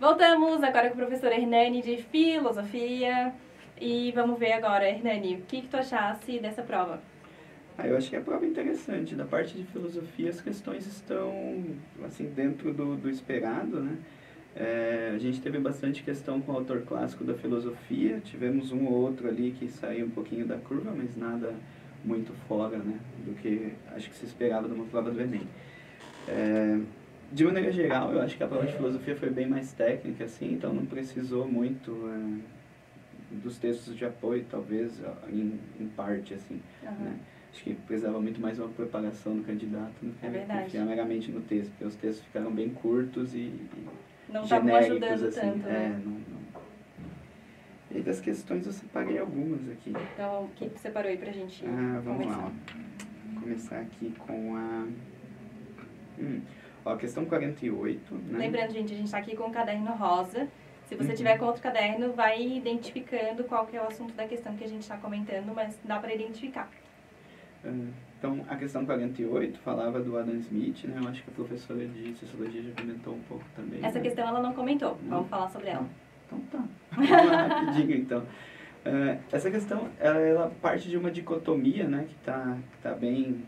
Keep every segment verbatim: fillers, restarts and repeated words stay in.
Voltamos agora com a professora Hernani de Filosofia. E vamos ver agora, Hernani, o que, que tu achasse dessa prova? Ah, eu acho que a prova é interessante. Da parte de filosofia, as questões estão assim, dentro do, do esperado, né? É, a gente teve bastante questão com o autor clássico da filosofia, tivemos um ou outro ali que saiu um pouquinho da curva, mas nada muito fora, né, do que acho que se esperava de uma prova do Enem. É, de maneira geral, eu acho que a prova de filosofia foi bem mais técnica, assim, então não precisou muito é, dos textos de apoio, talvez, em, em parte, assim, uhum. né? Acho que precisava muito mais uma preparação do candidato do que é confiar meramente no texto, porque os textos ficaram bem curtos e, e não estavam ajudando assim, tanto, é, né? Não, não. E das questões eu separei algumas aqui. Então, o que você separou aí pra gente ah, vamos começar? lá, ó. Começar aqui com a... Hum, ó, a questão quarenta e oito, né? Lembrando, gente, a gente tá aqui com o caderno rosa. Se você uhum. tiver com outro caderno, vai identificando qual que é o assunto da questão que a gente está comentando, mas dá para identificar. Então, a questão quarenta e oito falava do Adam Smith, né? Eu acho que a professora de Sociologia já comentou um pouco também. Essa né? questão ela não comentou, não. Vamos falar sobre ela. Então tá, vamos lá rapidinho então. Uh, essa questão, ela, ela parte de uma dicotomia, né? Que está tá bem,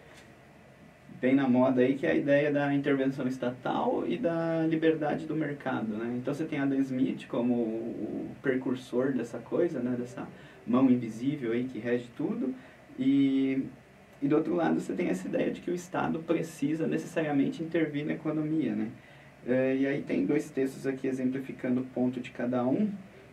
bem na moda aí, que é a ideia da intervenção estatal e da liberdade do mercado, né? Então você tem Adam Smith como o precursor dessa coisa, né? Dessa mão invisível aí que rege tudo. E, e do outro lado você tem essa ideia de que o Estado precisa necessariamente intervir na economia, né? É, e aí tem dois textos aqui exemplificando o ponto de cada um.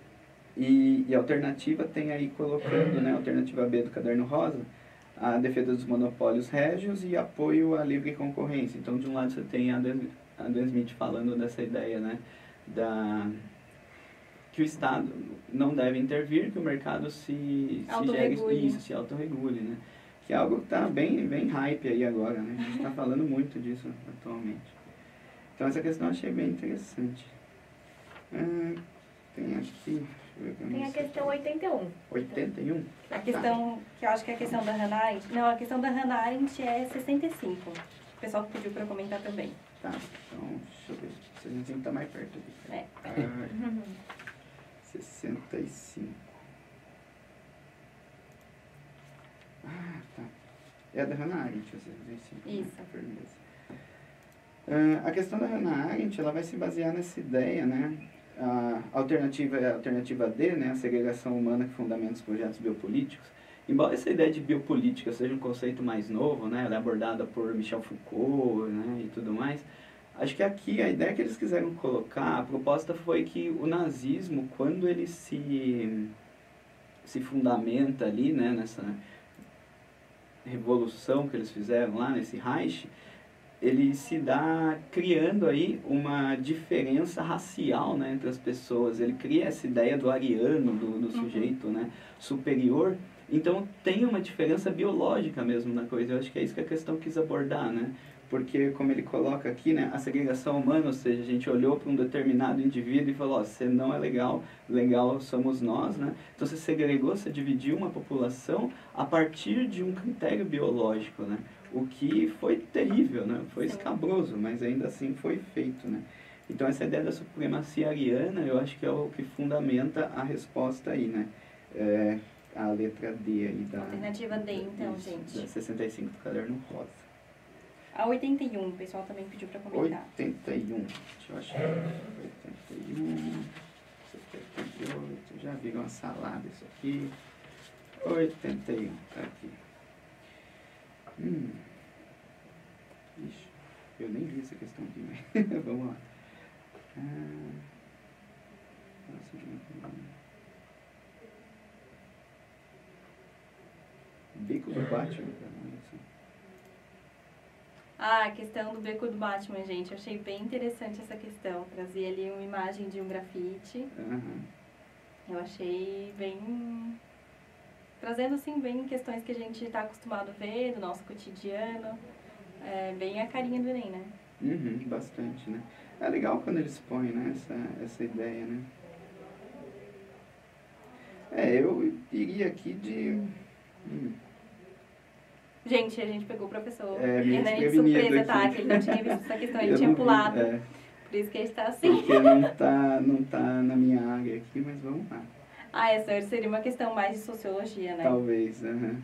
E, e a alternativa tem aí colocando, né, a alternativa B do caderno rosa, a defesa dos monopólios régios e apoio à livre concorrência. Então, de um lado você tem a Adam, Adam Smith falando dessa ideia, né, da... que o Estado não deve intervir, que o mercado se, se gere isso, se autorregule, né? Que é algo que está bem, bem hype aí agora, né? A gente está falando muito disso atualmente. Então essa questão eu achei bem interessante. Ah, tem aqui... Tem a questão oitenta e um. oitenta e um? A questão, tá. que eu acho que é a questão da Hannah Arendt. Não, a questão da Hannah Arendt é sessenta e cinco. O pessoal pediu para eu comentar também. Tá, então deixa eu ver. sessenta e cinco está mais perto aqui. É. Ah, sessenta e cinco. Ah, tá. É a da Hannah Arendt, sessenta e cinco. Isso. Né? Firmeza. Uh, a questão da Hannah Arendt, ela vai se basear nessa ideia, né? A alternativa é a alternativa D, né? A segregação humana que fundamenta os projetos biopolíticos. Embora essa ideia de biopolítica seja um conceito mais novo, né? Ela é abordada por Michel Foucault, né? E tudo mais. Acho que aqui a ideia que eles quiseram colocar, a proposta foi que o nazismo, quando ele se, se fundamenta ali, né, nessa revolução que eles fizeram lá, nesse Reich, ele se dá criando aí uma diferença racial, né, entre as pessoas. Ele cria essa ideia do ariano, do, do sujeito, né, superior. Então tem uma diferença biológica mesmo na coisa. Eu acho que é isso que a questão quis abordar, né? Porque, como ele coloca aqui, né, a segregação humana, ou seja, a gente olhou para um determinado indivíduo e falou, ó, você não é legal, legal somos nós, né? Então você segregou, você dividiu uma população a partir de um critério biológico, né? O que foi terrível, né? Foi escabroso, mas ainda assim foi feito, né? Então essa ideia da supremacia ariana, eu acho que é o que fundamenta a resposta aí, né? É a letra D aí da... Alternativa D, então, isso, gente. Da sessenta e cinco do caderno rosa. A oitenta e um, o pessoal também pediu para comentar. oitenta e um, deixa eu achar. oitenta e um, setenta e oito, já viram uma salada isso aqui. oitenta e um, tá aqui. Hum. Ixi, eu nem vi essa questão aqui, mas vamos lá. Ah, nossa, de uma... Beco do Batman, Ah, a questão do beco do Batman, gente. Eu achei bem interessante essa questão. Trazia ali uma imagem de um grafite. Uhum. Eu achei bem... Trazendo, assim, bem questões que a gente está acostumado a ver do nosso cotidiano. É bem a carinha do Enem, né? Uhum, bastante, né? É legal quando eles põem, né, essa, essa ideia, né? É, eu iria aqui de... Hum. Gente, a gente pegou o professor é, Hernani de surpresa, tá? aqui. Que ele não tinha visto essa questão, ele tinha pulado. Vi, é. por isso que ele está assim. Porque não tá, não tá na minha área aqui, mas vamos lá. Ah, essa seria uma questão mais de sociologia, né? Talvez, aham.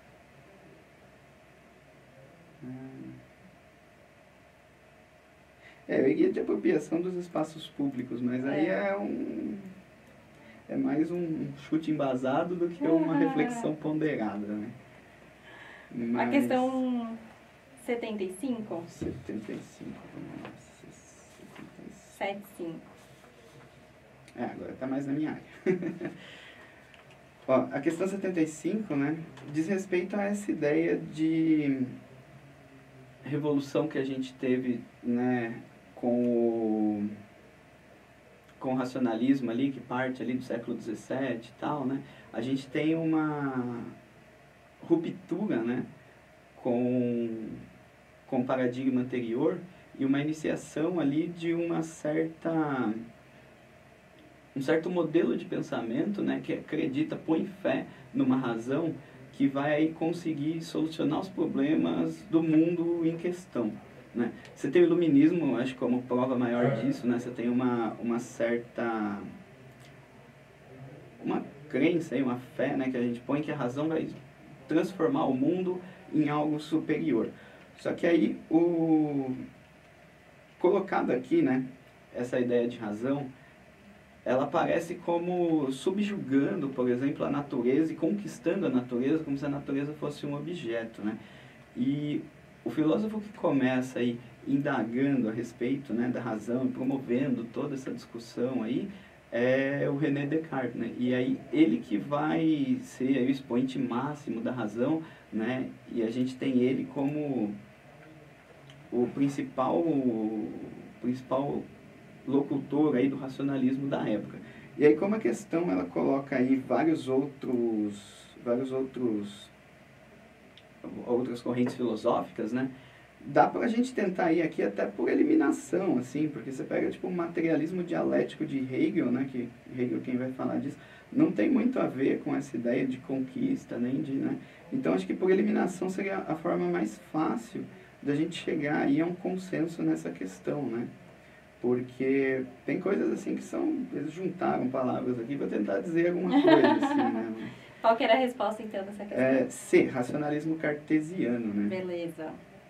É, eu iria de apropriação dos espaços públicos, mas aí É. é um... É mais um chute embasado do que uma reflexão ponderada, né? Mas... A questão setenta e cinco? setenta e cinco, vamos lá. setenta e cinco. setenta e cinco. É, agora está mais na minha área. Ó, a questão setenta e cinco, né, diz respeito a essa ideia de revolução que a gente teve, né, com o, com o racionalismo ali, que parte ali do século dezessete e tal, né? A gente tem uma ruptura, né, com, com o paradigma anterior e uma iniciação ali de uma certa... um certo modelo de pensamento, né, que acredita, põe fé numa razão que vai aí conseguir solucionar os problemas do mundo em questão, né? Você tem o iluminismo, acho que como prova maior disso, né? Você tem uma, uma certa... uma crença, aí, uma fé, né, que a gente põe que a razão vai transformar o mundo em algo superior. Só que aí, o... colocado aqui, né, essa ideia de razão, ela aparece como subjugando, por exemplo, a natureza e conquistando a natureza como se a natureza fosse um objeto, né? E o filósofo que começa aí indagando a respeito, né, da razão e promovendo toda essa discussão aí é o René Descartes, né? E aí ele que vai ser aí o expoente máximo da razão, né? E a gente tem ele como o principal, o principal locutor aí do racionalismo da época. E aí como a questão ela coloca aí vários outros vários outros outras correntes filosóficas, né? Dá pra gente tentar ir aqui até por eliminação, assim, porque você pega tipo o materialismo dialético de Hegel, né, que Hegel quem vai falar disso, não tem muito a ver com essa ideia de conquista, nem de, né? Então acho que por eliminação seria a forma mais fácil da gente chegar aí a um consenso nessa questão, né? Porque tem coisas assim que são... Eles juntaram palavras aqui para tentar dizer alguma coisa, assim, né? Qual que era a resposta, então, dessa questão? É, C, racionalismo cartesiano, né? Beleza.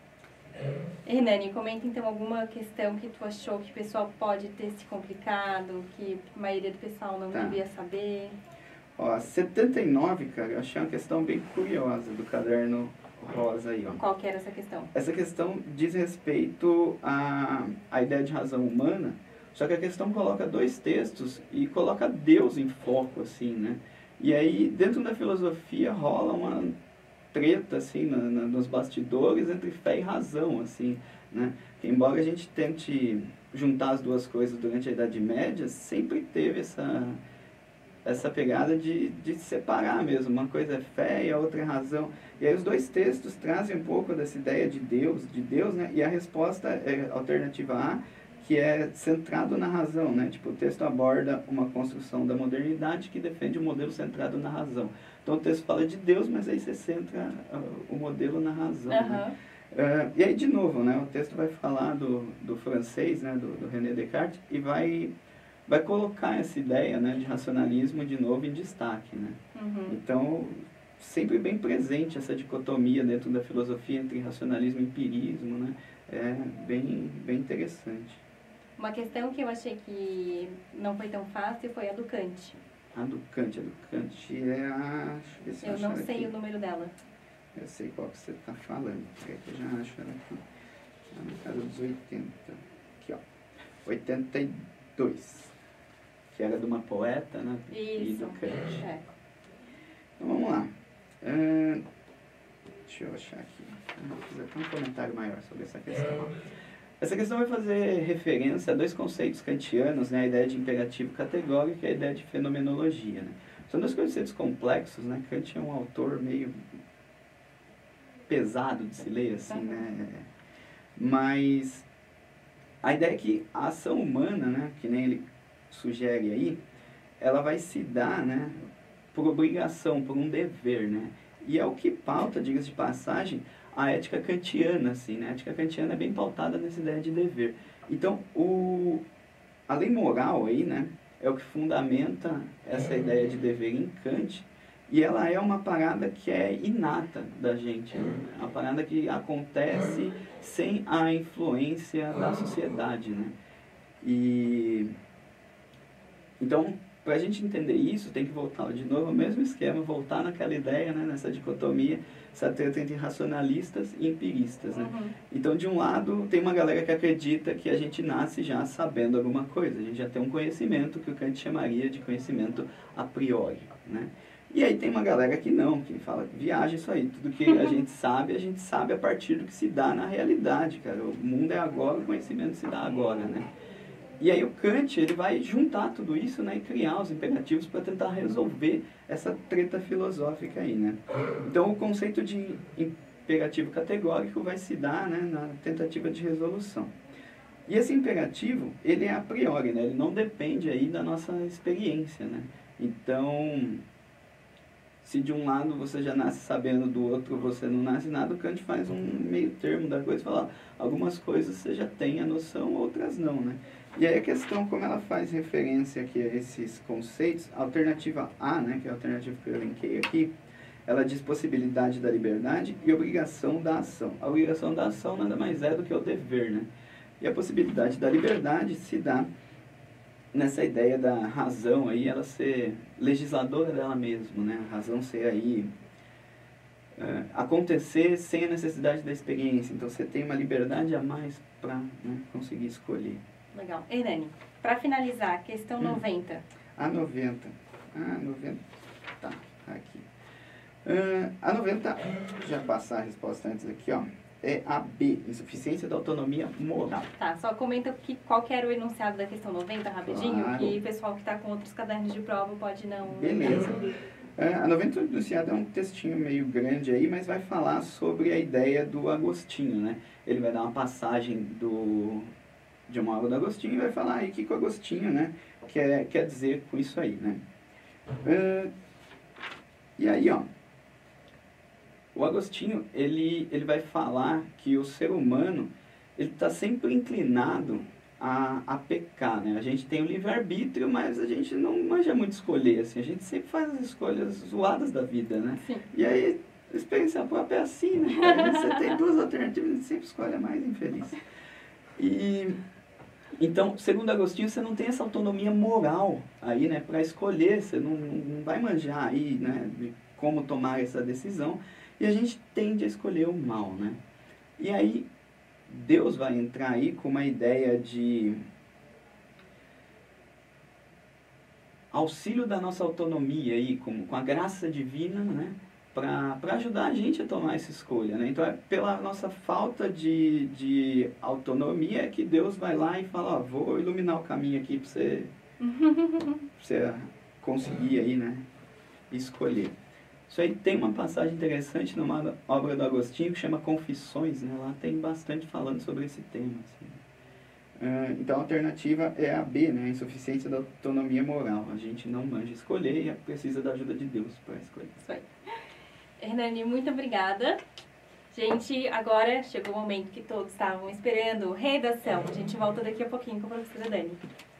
Hernani, comenta, então, alguma questão que tu achou que o pessoal pode ter se complicado, que a maioria do pessoal não Tá. devia saber. Ó, setenta e nove, cara, eu achei uma questão bem curiosa do caderno rosa aí, ó. Qual que era essa questão? Essa questão diz respeito à, à ideia de razão humana, só que a questão coloca dois textos e coloca Deus em foco, assim, né? E aí, dentro da filosofia, rola uma treta, assim, na, na, nos bastidores entre fé e razão, assim, né? Que, embora a gente tente juntar as duas coisas durante a Idade Média, sempre teve essa... essa pegada de, de separar mesmo, uma coisa é fé e a outra é razão. E aí os dois textos trazem um pouco dessa ideia de Deus, de Deus, né? E a resposta é a alternativa A, que é centrado na razão, né? Tipo, o texto aborda uma construção da modernidade que defende um modelo centrado na razão. Então o texto fala de Deus, mas aí você centra uh, o modelo na razão, Uhum. né? Uh, e aí, de novo, né? O texto vai falar do, do francês, né? Do, do René Descartes, e vai... vai colocar essa ideia, né, de racionalismo de novo em destaque, né? Uhum. Então, sempre bem presente essa dicotomia dentro da filosofia entre racionalismo e empirismo, né? É bem, bem interessante. Uma questão que eu achei que não foi tão fácil foi a do Kant. A do Kant, a do Kant é a... Deixa eu ver se eu Eu não acho sei aqui. o número dela. Eu sei qual que você está falando. Peraí que eu já acho ela aqui. Tá na casa dos oitenta. Aqui, ó. oitenta e dois. Que era de uma poeta, né? E Isso. do Kant. É. Então vamos lá. Uh, deixa eu achar aqui. Vou fazer até um comentário maior sobre essa questão. Essa questão vai fazer referência a dois conceitos kantianos, né? A ideia de imperativo categórico e a ideia de fenomenologia, né? São dois conceitos complexos, né? Kant é um autor meio pesado de se ler, assim, né? Mas a ideia é que a ação humana, né? Que nem ele sugere aí, ela vai se dar, né, por obrigação, por um dever, né? E é o que pauta, diga-se de passagem, a ética kantiana, assim, né? A ética kantiana é bem pautada nessa ideia de dever. Então, o, a lei moral aí, né, é o que fundamenta essa ideia de dever em Kant, e ela é uma parada que é inata da gente, né? É uma parada que acontece sem a influência da sociedade, né? E então, para a gente entender isso, tem que voltar de novo ao mesmo esquema, voltar naquela ideia, né, nessa dicotomia, essa treta entre racionalistas e empiristas, né? Uhum. Então, de um lado, tem uma galera que acredita que a gente nasce já sabendo alguma coisa, a gente já tem um conhecimento que o Kant chamaria de conhecimento a priori, né? E aí tem uma galera que não, que fala, viaja isso aí, tudo que a gente sabe, a gente sabe a partir do que se dá na realidade, cara. O mundo é agora, o conhecimento se dá agora, né? E aí o Kant, ele vai juntar tudo isso, né, e criar os imperativos para tentar resolver essa treta filosófica aí, né? Então o conceito de imperativo categórico vai se dar, né, na tentativa de resolução. E esse imperativo, ele é a priori, né? Ele não depende aí da nossa experiência, né? Então, se de um lado você já nasce sabendo, do outro você não nasce nada, o Kant faz um meio termo da coisa, fala, ó, algumas coisas você já tem a noção, outras não, né? E aí a questão, como ela faz referência aqui a esses conceitos, a alternativa A, né, que é a alternativa que eu elenquei aqui, ela diz possibilidade da liberdade e obrigação da ação. A obrigação da ação nada mais é do que o dever, né? E a possibilidade da liberdade se dá nessa ideia da razão aí, ela ser legisladora dela mesma, né? A razão ser aí, é, acontecer sem a necessidade da experiência. Então você tem uma liberdade a mais para, né, conseguir escolher. Legal. Hernani, para finalizar, questão Hum. noventa. A noventa. Ah, noventa. Tá, aqui. Uh, a noventa, já passar a resposta antes aqui, ó. É a B, insuficiência da autonomia moral. Tá, só comenta que, qual que era o enunciado da questão noventa, rapidinho, Claro. que o pessoal que está com outros cadernos de prova pode não... Beleza. Uh, a noventa do enunciado é um textinho meio grande aí, mas vai falar sobre a ideia do Agostinho, né? Ele vai dar uma passagem do... de uma aula do Agostinho e vai falar aí o que o Agostinho, né, quer, quer dizer com isso aí, né. Uh, e aí, ó, o Agostinho, ele, ele vai falar que o ser humano, ele está sempre inclinado a, a pecar, né. A gente tem o livre-arbítrio, mas a gente não manja muito escolher, assim, a gente sempre faz as escolhas zoadas da vida, né. Sim. E aí, a experiência própria é assim, né, cara? Você tem duas alternativas e sempre escolhe a mais infeliz. E... Então, segundo Agostinho, você não tem essa autonomia moral aí, né, para escolher, você não, não vai manjar aí, né, de como tomar essa decisão, e a gente tende a escolher o mal, né. E aí, Deus vai entrar aí com uma ideia de auxílio da nossa autonomia aí, com, com a graça divina, né, para ajudar a gente a tomar essa escolha, né? Então, é pela nossa falta de, de autonomia que Deus vai lá e fala, ó, vou iluminar o caminho aqui para você, pra você conseguir aí, né, escolher. Isso aí tem uma passagem interessante numa obra do Agostinho que chama Confissões, né? Lá tem bastante falando sobre esse tema, assim. Uh, então, a alternativa é a B, né? A insuficiência da autonomia moral. A gente não manja escolher e precisa da ajuda de Deus para escolher. Isso aí. Hernani, muito obrigada. Gente, agora chegou o momento que todos estavam esperando, redação. A gente volta daqui a pouquinho com a professora Dani.